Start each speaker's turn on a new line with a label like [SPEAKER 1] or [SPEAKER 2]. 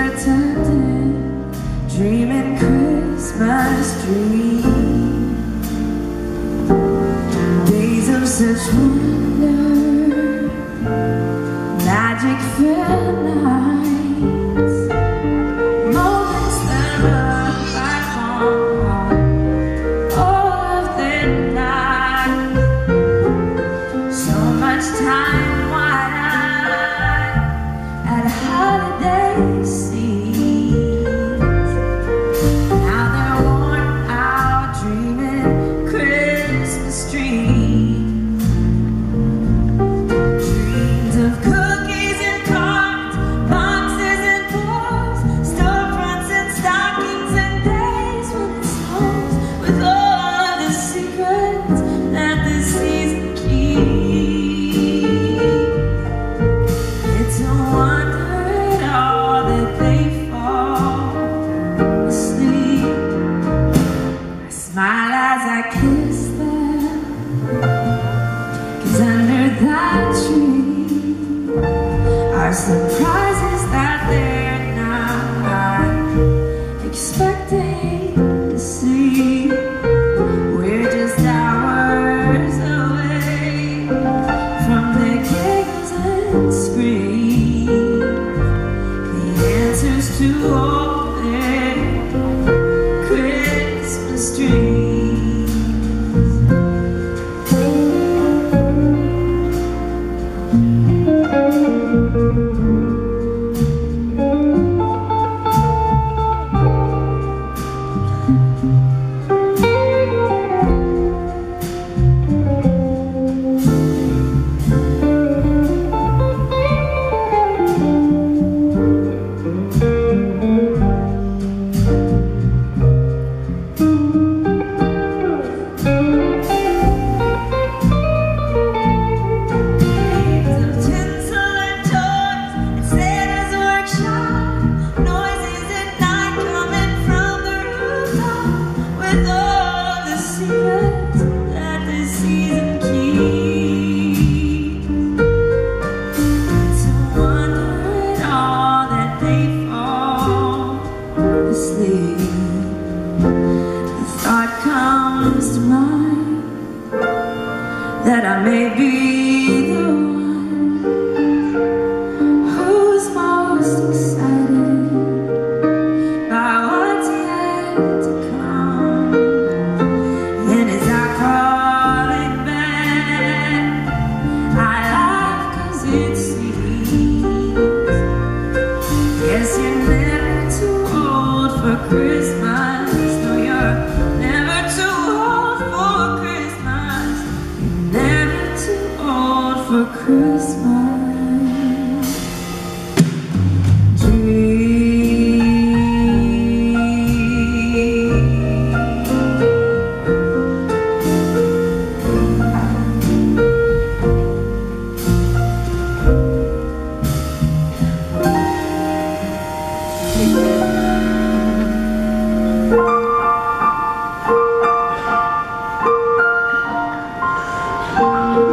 [SPEAKER 1] pretending, dreaming Christmas dreams, days of such wonder, magic filled nights, moments that look back on all of their lives. So much time wide-eyed at holiday scenes. Now they're worn out dreaming Christmas dreams, dreams of cookies and cards, boxes and balls, storefronts and stockings, and days when it snows, with all of the secrets that the season keeps. It's a wonder at all that they fall asleep. I smile as I kiss them, 'cause under that tree are surprises that they're not expecting to see. We're just hours away from the giggles and screams, the answers to all their Christmas dreams. With all the secrets that the season keeps, it's a wonder at all that they fall asleep. The thought comes to mind that I may be the one who's most excited by what's yet to come. And as I call it back, I laugh 'cause it seems, guess you're never too old for Christmas. No, you're never too old for Christmas. You're never too old for Christmas. Dream.